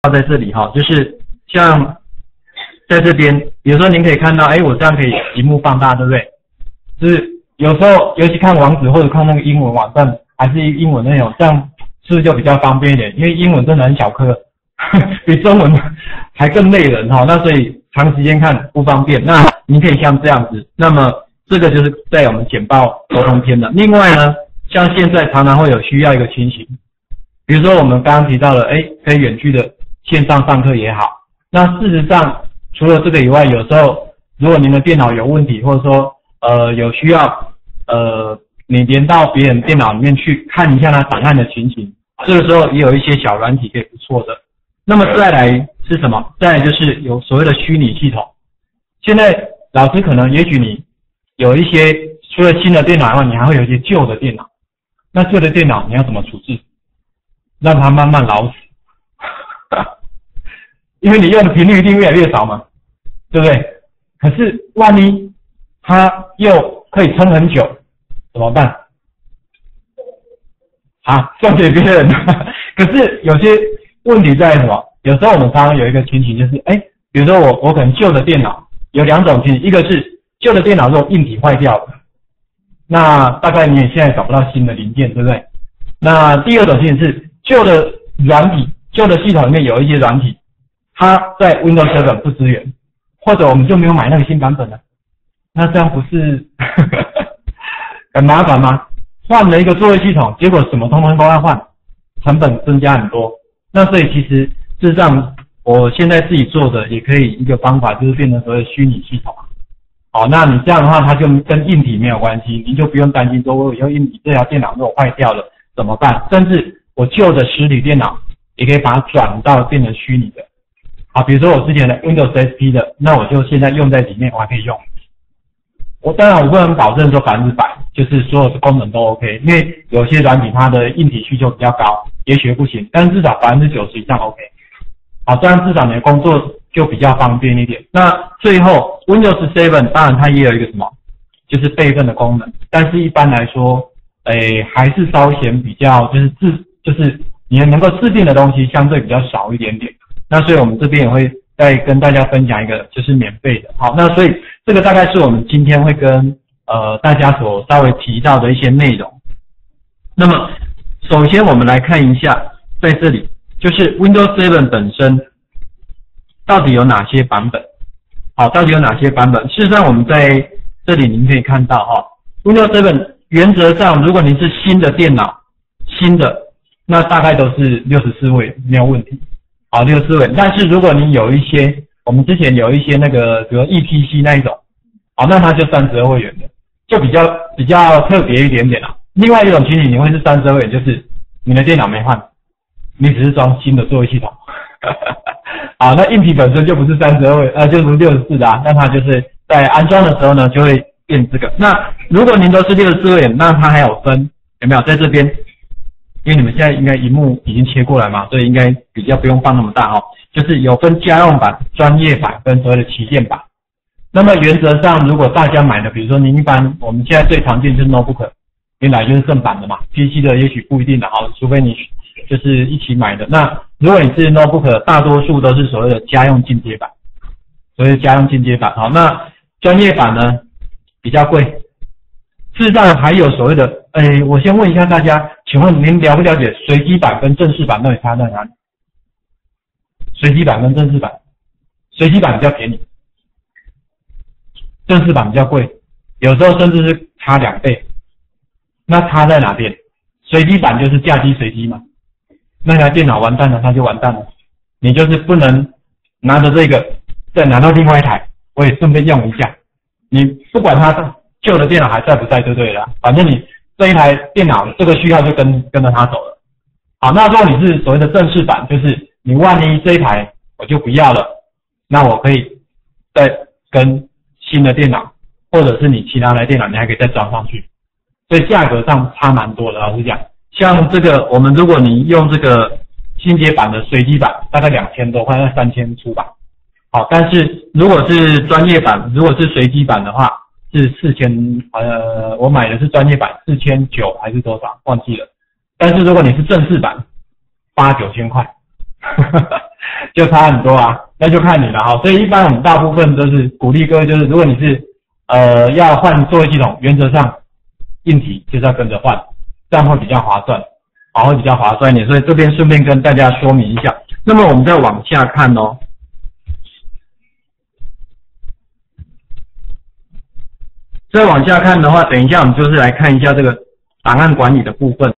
在这里哈，就是像在这边，比如说您可以看到，我这样可以屏幕放大，对不对？就是有时候尤其看网址或者看那个英文网站，还是英文内容，这样是不是就比较方便一点？因为英文真的很小颗，比中文还更累人哈。那所以长时间看不方便。那您可以像这样子，那么这个就是在我们简报沟通篇的。另外呢，像现在常常会有需要一个情形，比如说我们刚刚提到了，可以远距的线上上课也好。那事实上，除了这个以外，有时候如果您的电脑有问题，或者说有需要你连到别人电脑里面去看一下它档案的情形，这个时候也有一些小软体可以不错的。那么再来是什么？再来就是有所谓的虚拟系统。现在老师可能也许你有一些除了新的电脑以外，你还会有一些旧的电脑。那旧的电脑你要怎么处置？让它慢慢老死。因为你用的频率一定越来越少嘛，对不对？可是万一它又可以撑很久，怎么办？送给别人。可是有些问题在什么？有时候我们常常有一个情形就是，比如说我可能旧的电脑有两种情形，一个是旧的电脑如果硬体坏掉了，那大概你也现在找不到新的零件，对不对？那第二种情形是旧的软体、旧的系统里面有一些软体，它在 Windows 7不支援，或者我们就没有买那个新版本了，那这样不是很麻烦吗？换了一个作业系统，结果什么通通都要换，成本增加很多。那所以其实事实上，我现在自己做的也可以一个方法，就是变成所谓的虚拟系统。好，那你这样的话，它就跟硬体没有关系，你就不用担心说我以后硬体这条电脑如果坏掉了怎么办？甚至我旧的实体电脑也可以把它转到变成虚拟的。好，比如说我之前的 Windows XP 的，那我就现在用在里面，我还可以用。当然我不能保证说100%，就是所有的功能都 OK， 因为有些软体它的硬体需求比较高，也许不行，但是至少90%以上 OK。好，这样至少你的工作就比较方便一点。那最后 Windows 7当然它也有一个什么，就是备份的功能，但是一般来说，还是稍显比较就是你能够制定的东西相对比较少一点点。那所以我们这边也会再跟大家分享一个就是免费的。好，那所以这个大概是我们今天会跟大家所稍微提到的一些内容。那么首先我们来看一下，在这里就是 Windows 7本身到底有哪些版本。好，到底有哪些版本？事实上我们在这里您可以看到Windows 7原则上如果您是新的电脑，新的那大概都是64位没有问题。好，64位。但是如果你有一些，我们之前有一些那个比如 EPC 那一种，好，那它就32位元的，就比较特别一点点啦。另外一种情形你会是32位元，就是你的电脑没换，你只是装新的作业系统。好，那硬体本身就不是32位，就不是64的那它就是在安装的时候呢就会变这个。那如果您都是64位元，那它还有分，有没有在这边？因为你们现在应该萤幕已经切过来嘛，所以应该比较不用放那么大就是有分家用版、专业版跟所谓的旗舰版。那么原则上，如果大家买的，比如说您一般我们现在最常见就是 notebook， 原来就是正版的嘛 ，PC 的也许不一定的除非你就是一起买的。那如果你是 notebook， 大多数都是所谓的家用进阶版，所谓的家用进阶版。好，那专业版呢比较贵。事实上还有所谓的，我先问一下大家，请问您了不了解随机版跟正式版到底差在哪里？随机版跟正式版，随机版比较便宜，正式版比较贵，有时候甚至是差2倍。那差在哪边？随机版就是架机随机嘛，那台电脑完蛋了，它就完蛋了，你就是不能拿着这个再拿到另外一台，我也顺便用一下，你不管它旧的电脑还在不在就对了，反正你这一台电脑这个序号就跟着它走了。好，那如果你是所谓的正式版，就是你万一这一台我就不要了，那我可以再跟新的电脑，或者是你其他台电脑，你还可以再装上去，所以价格上差蛮多的。老实讲，像这个我们如果你用这个进阶版的随机版，大概2000多块，那3000出吧。好，但是如果是专业版，如果是随机版的话，是4000，我买的是专业版，4900还是多少忘记了。但是如果你是正式版，8、9千块， 就差很多啊，那就看你了哈。所以一般我们大部分都是鼓励各位，就是如果你是要换作业系统，原则上硬体就是要跟着换，这样会比较划算，好，会比较划算一点。所以这边顺便跟大家说明一下。那么我们再往下看哦。再往下看的话，等一下我们就是来看一下这个档案管理的部分。